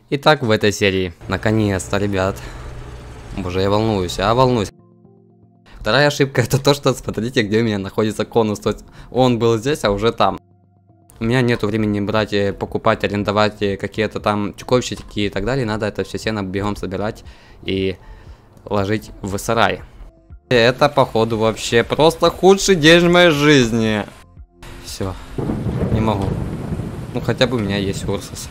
Итак, в этой серии, наконец-то, ребят. Боже, я волнуюсь, волнуюсь. Вторая ошибка это то, что смотрите, где у меня находится конус. То есть он был здесь, а уже там. У меня нету времени брать, покупать, арендовать какие-то там чуковщики и так далее. Надо это все сено бегом собирать и ложить в сарай. Это, походу, вообще просто худший день в моей жизни. Все, не могу. Ну, хотя бы у меня есть Урсус.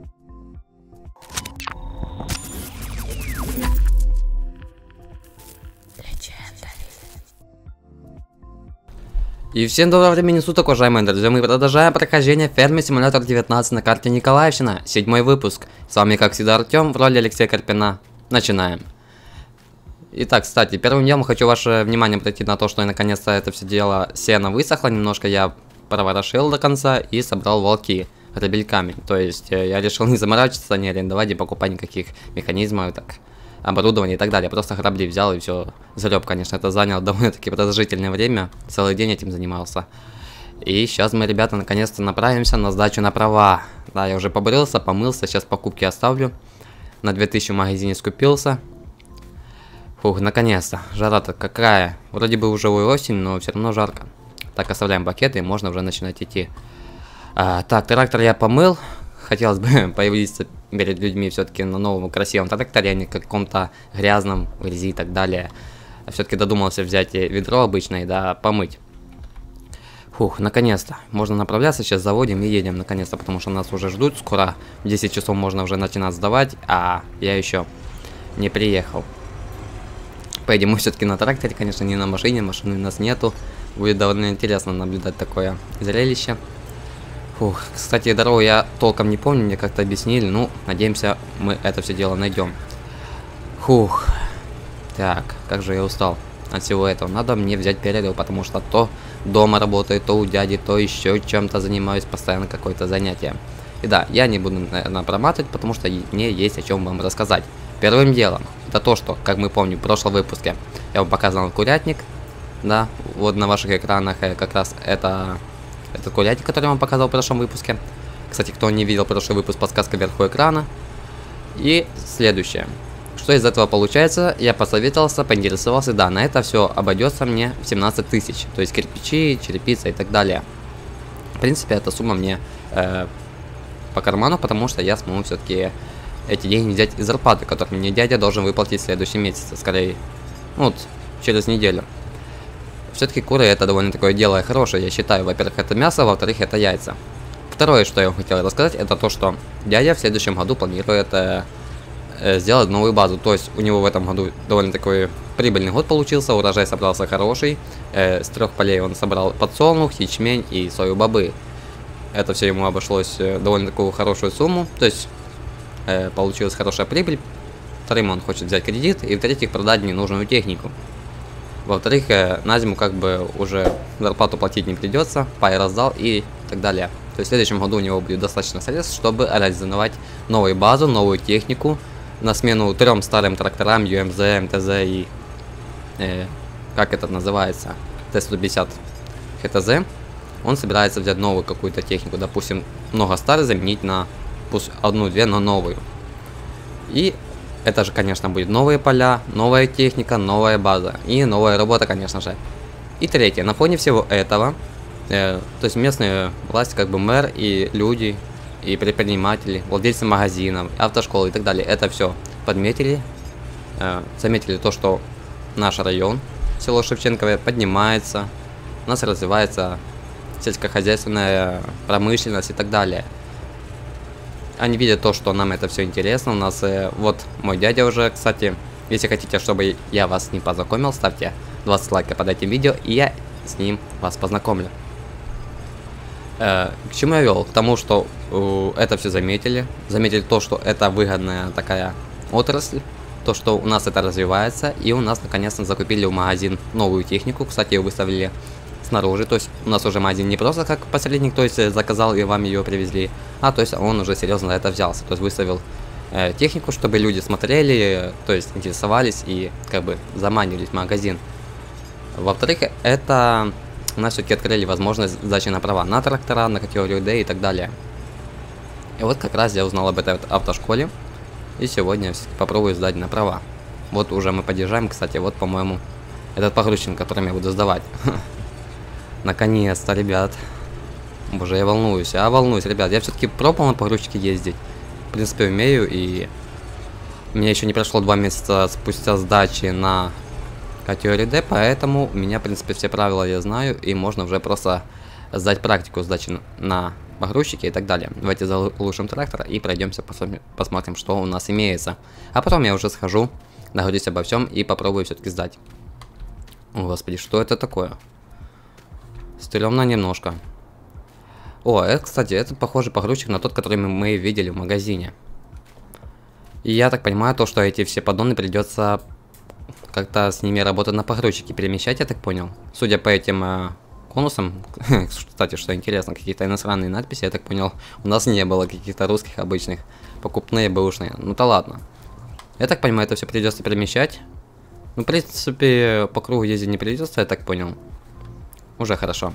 И всем доброго времени суток, уважаемые друзья, мы продолжаем прохождение Farming Simulator 19 на карте Николаевщина, 7-й выпуск. С вами, как всегда, Артем, в роли Алексея Карпина. Начинаем. Итак, кстати, первым делом хочу ваше внимание обратить на то, что наконец-то это все дело сено высохло, немножко я проворошил до конца и собрал волки грабельками. То есть я решил не заморачиваться, не арендовать и покупать никаких механизмов, так, оборудование и так далее. Просто грабли взял и все. Залёб, конечно, это заняло довольно-таки продолжительное время. Целый день этим занимался. И сейчас мы, ребята, наконец-то направимся на сдачу на права. Да, я уже побрился, помылся, сейчас покупки оставлю. На 2000 в магазине скупился. Фух, наконец-то. Жара-то какая. Вроде бы уже осень, но все равно жарко. Так, оставляем пакеты и можно уже начинать идти. Так, трактор я помыл. Хотелось бы появиться перед людьми все-таки на новом красивом тракторе, а не каком-то грязном, в грязи и так далее. Все-таки додумался взять ведро обычное, да, помыть. Фух, наконец-то. Можно направляться, сейчас заводим и едем, наконец-то, потому что нас уже ждут. Скоро в 10 часов можно уже начинать сдавать, а я еще не приехал. Поедем мы все-таки на тракторе, конечно, не на машине, машины у нас нету. Будет довольно интересно наблюдать такое зрелище. Фух, кстати, дорогу я толком не помню, мне как-то объяснили, ну, надеемся, мы это все дело найдем. Фух, так, как же я устал от всего этого. Надо мне взять перерыв, потому что то дома работаю, то у дяди, то еще чем-то занимаюсь, постоянно какое-то занятие. И да, я не буду, наверное, проматывать, потому что мне есть о чем вам рассказать. Первым делом, это то, что, как мы помним, в прошлом выпуске я вам показал курятник, да, вот на ваших экранах как раз это курятник, который я вам показал в прошлом выпуске. Кстати, кто не видел прошлый выпуск, подсказка вверху экрана. И следующее. Что из этого получается? Я посоветовался, поинтересовался. Да, на это все обойдется мне в 17 тысяч. То есть кирпичи, черепица и так далее. В принципе, эта сумма мне по карману, потому что я смогу все-таки эти деньги взять из зарплаты, которую мне дядя должен выплатить в следующем месяце. Скорее, ну, вот, через неделю. Все-таки куры это довольно такое дело хорошее, я считаю. Во-первых, это мясо, во-вторых, это яйца. Второе, что я вам хотел рассказать, это то, что дядя в следующем году планирует сделать новую базу. То есть у него в этом году довольно такой прибыльный год получился, урожай собрался хороший. С 3 полей он собрал подсолнух, ячмень и сою бобы. Это все ему обошлось довольно такую хорошую сумму. То есть получилась хорошая прибыль. Вторым, он хочет взять кредит, и в-третьих, продать ненужную технику. Во-вторых, на зиму как бы уже зарплату платить не придется, пай раздал и так далее. То есть в следующем году у него будет достаточно средств, чтобы организовать новую базу, новую технику на смену 3 старым тракторам UMZ, МТЗ и как это называется, Т-150 ХТЗ. Он собирается взять новую какую-то технику, допустим, много старых заменить на пусть одну-две, но новую. И это же, конечно, будет новые поля, новая техника, новая база и новая работа, конечно же. И третье, на фоне всего этого, то есть местные власти, как бы мэр и люди, и предприниматели, владельцы магазинов, автошколы и так далее, это все подметили, заметили то, что наш район, село Шевченковое, поднимается, у нас развивается сельскохозяйственная промышленность и так далее. Они видят то, что нам это все интересно. У нас вот мой дядя уже, кстати, если хотите, чтобы я вас с ним познакомил, ставьте 20 лайков под этим видео, и я с ним вас познакомлю. К чему я вел? К тому, что это все заметили. Заметили то, что это выгодная такая отрасль, то, что у нас это развивается, и у нас наконец-то закупили в магазин новую технику. Кстати, ее выставили снаружи, то есть у нас уже магазин не просто как посредник, то есть заказал и вам ее привезли, а то есть он уже серьезно за это взялся, то есть выставил технику, чтобы люди смотрели, то есть интересовались и как бы заманивались в магазин. Во-вторых, это у нас все-таки открыли возможность сдачи на права на трактора, на категорию D и так далее. И вот как раз я узнал об этой автошколе. И сегодня попробую сдать на права. Вот уже мы подъезжаем, кстати, вот, по-моему, этот погрузчик, которым я буду сдавать. Наконец-то, ребят. Боже, я волнуюсь. Волнуюсь, ребят. Я все-таки пробовал на погрузчике ездить. В принципе, умею. И мне еще не прошло 2 месяца спустя сдачи на категории D. Поэтому у меня, в принципе, все правила я знаю. И можно уже просто сдать практику сдачи на погрузчике и так далее. Давайте заглушим трактор и пройдемся, посмотрим, что у нас имеется. А потом я уже схожу, договорюсь обо всем и попробую все-таки сдать. О, господи, что это такое? Стрёмно немножко. О, это, кстати, это похожий погрузчик на тот, который мы видели в магазине. И я так понимаю, то, что эти все поддоны придется как-то с ними работать на погрузчике, перемещать, я так понял. Судя по этим конусам, кстати, что интересно, какие-то иностранные надписи, я так понял, у нас не было каких-то русских обычных, покупные, бэушные. Ну-то ладно. Я так понимаю, это все придется перемещать. Ну, в принципе, по кругу ездить не придется, я так понял. Уже хорошо.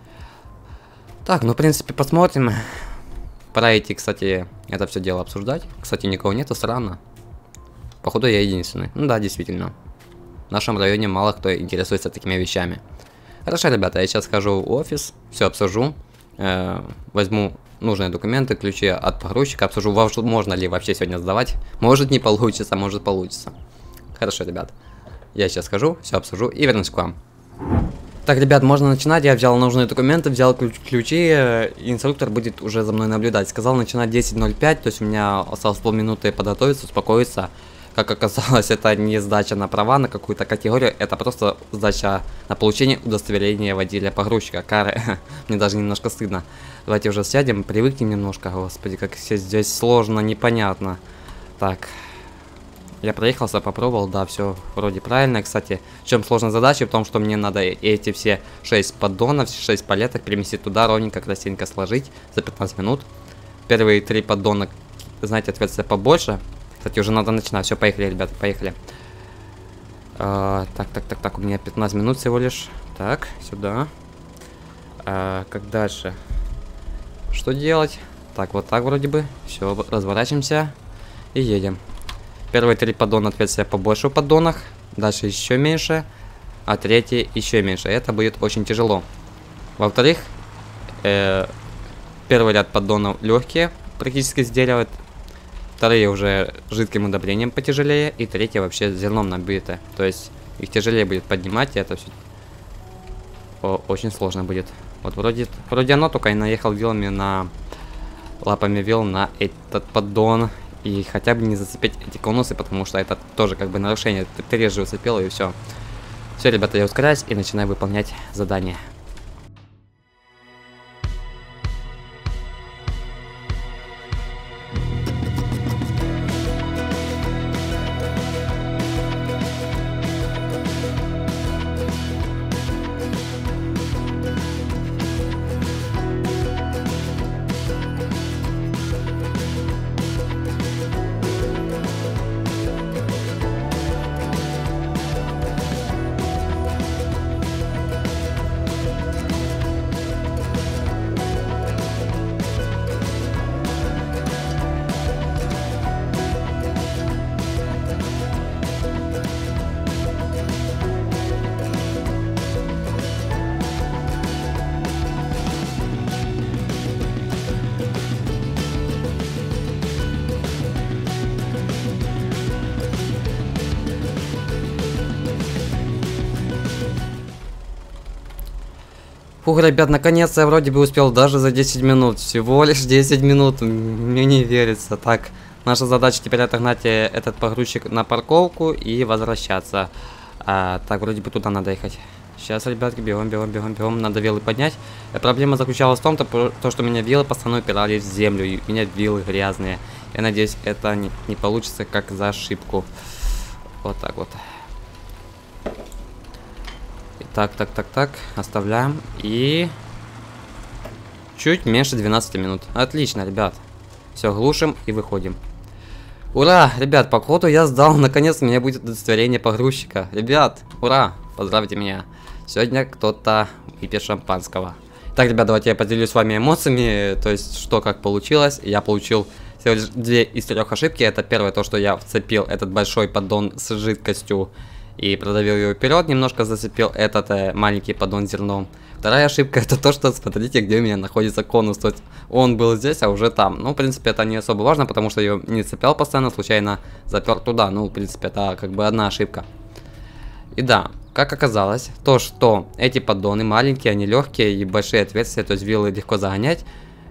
Так, ну, в принципе, посмотрим. Пора идти, кстати, это все дело обсуждать. Кстати, никого нету, странно. Походу, я единственный. Ну да, действительно. В нашем районе мало кто интересуется такими вещами. Хорошо, ребята, я сейчас схожу в офис, все обсужу. Возьму нужные документы, ключи от погрузчика, обсужу, можно ли вообще сегодня сдавать. Может не получится, может получится. Хорошо, ребят. Я сейчас схожу, все обсужу и вернусь к вам. Так, ребят, можно начинать. Я взял нужные документы, взял ключи. Инструктор будет уже за мной наблюдать. Сказал начинать 10:05, то есть у меня осталось полминуты подготовиться, успокоиться. Как оказалось, это не сдача на права на какую-то категорию, это просто сдача на получение удостоверения водителя-погрузчика. Кары. Мне даже немножко стыдно. Давайте уже сядем, привыкнем немножко. Господи, как все здесь сложно, непонятно. Так. Я проехался, попробовал, да, все вроде правильно. Кстати, в чем сложная задача? В том, что мне надо эти все 6 поддонов, 6 палеток переместить туда, ровненько, красивенько сложить за 15 минут. Первые 3 поддона, знаете, отверстия побольше. Кстати, уже надо начинать. Все, поехали, ребята, поехали. Так, у меня 15 минут всего лишь. Так, сюда. Как дальше? Что делать? Так, вот так вроде бы. Все, разворачиваемся и едем. Первые 3 поддона отверстия побольше в поддонах. Дальше еще меньше. А третий еще меньше. Это будет очень тяжело. Во-вторых, первый ряд поддонов легкие, практически с дерева. Вторые уже жидким удобрением потяжелее. И третье вообще зерном набито. То есть их тяжелее будет поднимать. И это все очень сложно будет. Вот вроде оно, только я наехал вилами лапами вил на этот поддон. И хотя бы не зацепить эти конусы, потому что это тоже как бы нарушение. Ты реже уцепил и все. Все, ребята, я ускоряюсь и начинаю выполнять задание. Фух, ребят, наконец-то я вроде бы успел даже за 10 минут. Всего лишь 10 минут. Мне не верится. Так, наша задача теперь отогнать этот погрузчик на парковку и возвращаться. Так, вроде бы туда надо ехать. Сейчас, ребятки, бегом. Надо вилы поднять. Проблема заключалась в том, что у меня вилы постоянно упирались в землю. И у меня вилы грязные. Я надеюсь, это не получится как за ошибку. Вот так вот. Так, оставляем. И чуть меньше 12 минут. Отлично, ребят. Все, глушим и выходим. Ура, ребят, походу я сдал. Наконец у меня будет удостоверение погрузчика. Ребят, ура, поздравьте меня. Сегодня кто-то выпьет шампанского. Так, ребят, давайте я поделюсь с вами эмоциями, то есть, что как получилось. Я получил всего лишь 2 из 3 ошибки. Это первое, то, что я вцепил этот большой поддон с жидкостью и продавил его вперед, немножко зацепил этот маленький поддон с зерном. Вторая ошибка, это то, что, смотрите, где у меня находится конус, то есть он был здесь, а уже там. Ну, в принципе, это не особо важно, потому что я не цеплял постоянно, случайно запер туда. Ну, в принципе, это как бы одна ошибка. И да, как оказалось, то, что эти поддоны маленькие, они легкие и большие отверстия, то есть вилы легко загонять.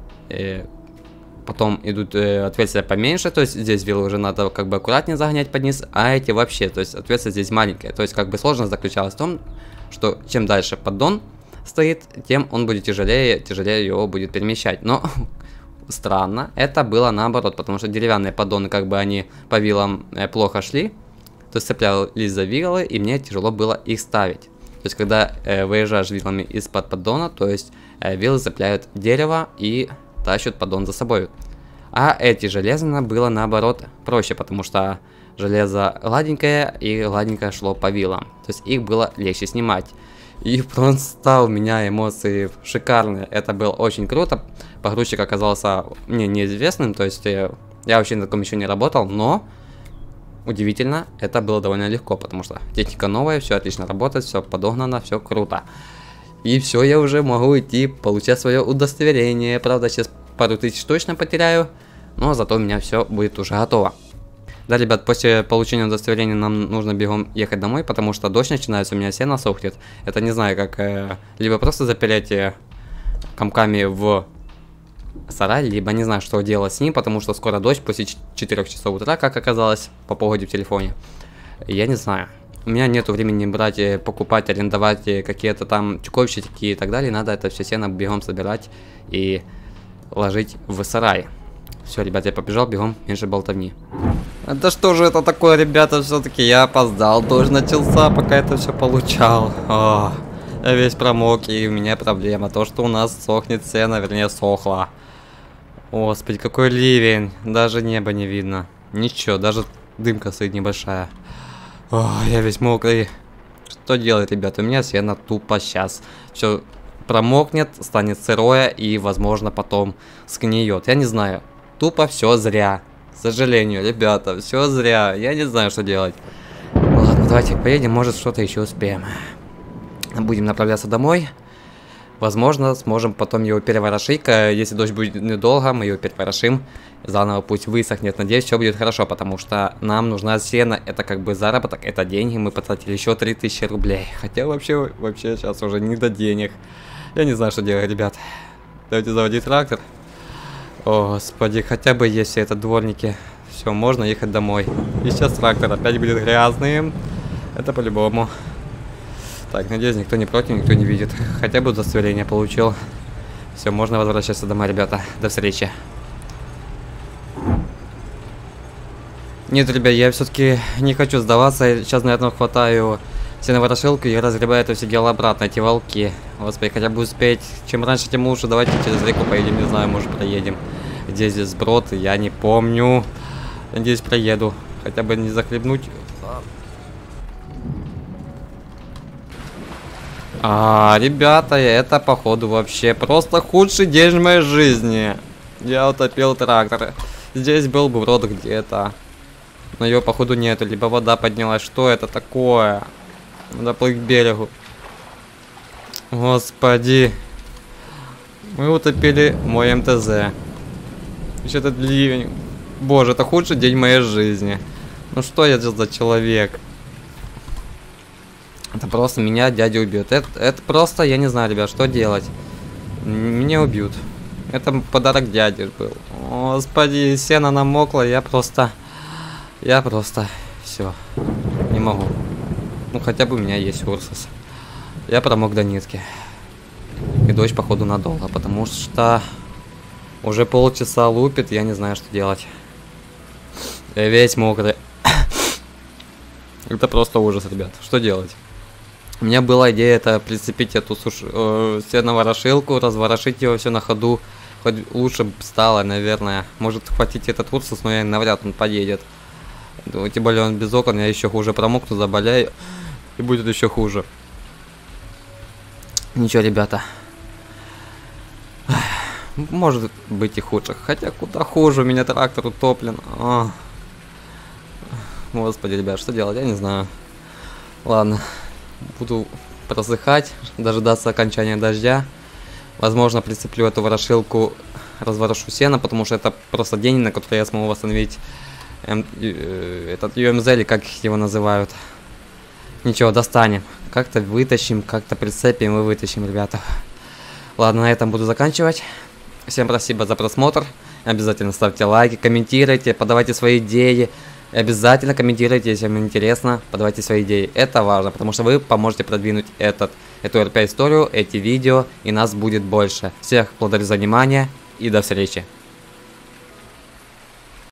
Потом идут отверстия поменьше, то есть здесь вилы уже надо как бы аккуратнее загонять под низ, а эти вообще, то есть отверстие здесь маленькое. То есть как бы сложность заключалась в том, что чем дальше поддон стоит, тем он будет тяжелее его будет перемещать. Но странно, это было наоборот, потому что деревянные поддоны как бы они по вилам плохо шли, то есть цеплялись за вилы, и мне тяжело было их ставить. То есть когда выезжаешь вилами из-под поддона, то есть вилы цепляют дерево и тащат поддон за собой. А эти железные было наоборот проще, потому что железо гладенькое и гладенькое шло по вилам. То есть их было легче снимать. И просто у меня эмоции шикарные. Это было очень круто. Погрузчик оказался мне неизвестным, то есть я вообще на таком еще не работал, но удивительно, это было довольно легко, потому что техника новая, все отлично работает, все подогнано, все круто. И все, я уже могу идти получать свое удостоверение. Правда, сейчас пару тысяч точно потеряю, но зато у меня все будет уже готово. Да, ребят, после получения удостоверения нам нужно бегом ехать домой, потому что дождь начинается, у меня сено сохнет. Это не знаю, как либо просто запереть комками в сарай, либо не знаю, что делать с ним, потому что скоро дождь после 4 часов утра, как оказалось, по погоде в телефоне. Я не знаю. У меня нету времени брать, покупать, арендовать какие-то там чуковщики и так далее. Надо это все сено бегом собирать и ложить в сарай. Все, ребят, я побежал бегом, меньше болтовни. Да что же это такое, ребята, все-таки я опоздал. Дождь начался, пока это все получал. Я весь промок, и у меня проблема. То, что у нас сохнет сено, вернее, сохло. Господи, какой ливень. Даже неба не видно. Ничего, даже дымка стоит небольшая. Я весь мокрый. Что делать, ребята? У меня сено тупо сейчас все промокнет, станет сырое и, возможно, потом сгниет. Я не знаю. Тупо все зря. К сожалению, ребята, все зря. Я не знаю, что делать. Ладно, давайте поедем, может, что-то еще успеем. Будем направляться домой. Возможно, сможем потом его переворошить. Если дождь будет недолго, мы его переворошим. Заново пусть высохнет. Надеюсь, все будет хорошо, потому что нам нужна сено. Это как бы заработок, это деньги. Мы потратили еще 3000 рублей. Хотя вообще сейчас уже не до денег. Я не знаю, что делать, ребят. Давайте заводить трактор. О, господи, хотя бы есть все это дворники. Все, можно ехать домой. И сейчас трактор опять будет грязный. Это по-любому. Так, надеюсь, никто не против, никто не видит. Хотя бы удостоверение получил. Все, можно возвращаться домой, ребята. До встречи. Нет, ребят, я все-таки не хочу сдаваться. Сейчас, наверное, хватаю сеново-ворошилку и разгребаю это все дело обратно, эти волки. Господи, хотя бы успеть. Чем раньше, тем лучше. Давайте через реку поедем, не знаю, может проедем. Где здесь сброд, я не помню. Надеюсь, проеду. Хотя бы не захлебнуть. Ребята, это походу вообще просто худший день в моей жизни. Я утопил трактор. Здесь был бы брод где-то. Но его походу нету. Либо вода поднялась. Что это такое? Надо плыть к берегу. Господи. Мы утопили мой МТЗ. Еще этот ливень. Боже, это худший день в моей жизни. Ну что я за человек? Это просто меня дядя убьет. Это просто, я не знаю, ребят, что делать. Меня убьют. Это подарок дяде был. Господи, сено намокло, я просто все, не могу. Ну хотя бы у меня есть Урсус. Я промок до нитки. И дождь походу надолго, потому что уже полчаса лупит, я не знаю, что делать. Я весь мокрый. Это просто ужас, ребят. Что делать? У меня была идея это прицепить эту сено-ворошилку, разворошить его все на ходу. Хоть лучше бы стало, наверное. Может хватить этот Урсус, но я навряд он поедет. Тем более он без окон, я еще хуже промокну, заболею. И будет еще хуже. Ничего, ребята. Может быть и хуже. Хотя куда хуже, у меня трактор утоплен. Господи, ребят, что делать, я не знаю. Ладно, буду просыхать, дожидаться окончания дождя. Возможно, прицеплю эту ворошилку, разворошу сено, потому что это просто день, на который я смогу восстановить этот UMZ, или как его называют. Ничего, достанем. Как-то вытащим, как-то прицепим и вытащим, ребята. Ладно, на этом буду заканчивать. Всем спасибо за просмотр. Обязательно ставьте лайки, комментируйте, подавайте свои идеи. Обязательно комментируйте, если вам интересно, подавайте свои идеи. Это важно, потому что вы поможете продвинуть эту РП-историю, эти видео, и нас будет больше. Всех благодарю за внимание и до встречи.